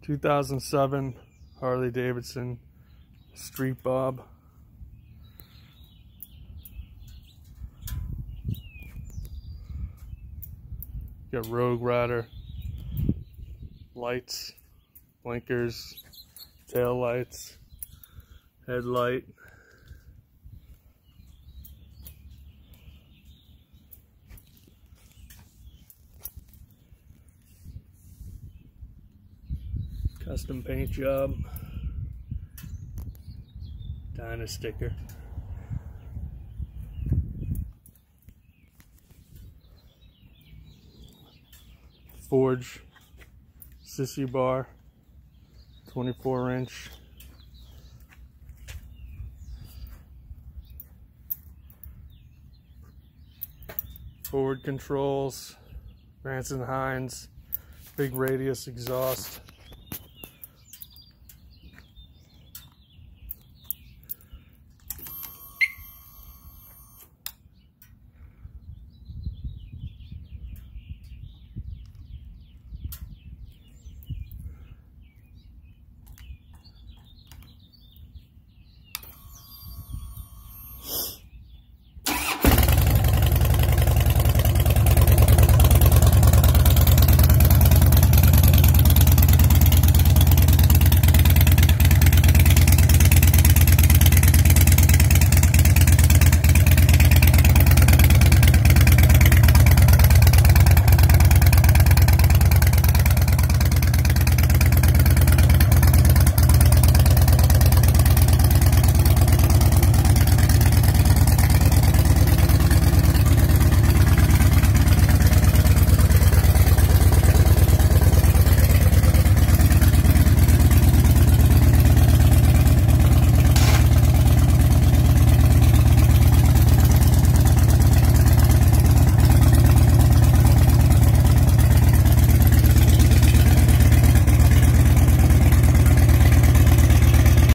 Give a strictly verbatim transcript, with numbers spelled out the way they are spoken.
two thousand seven Harley Davidson Street Bob. Got Rogue Rider lights, blinkers, tail lights, headlight. Custom paint job. Dyna sticker. Forge sissy bar, twenty-four inch. Forward controls, Vance and Hines, big radius exhaust.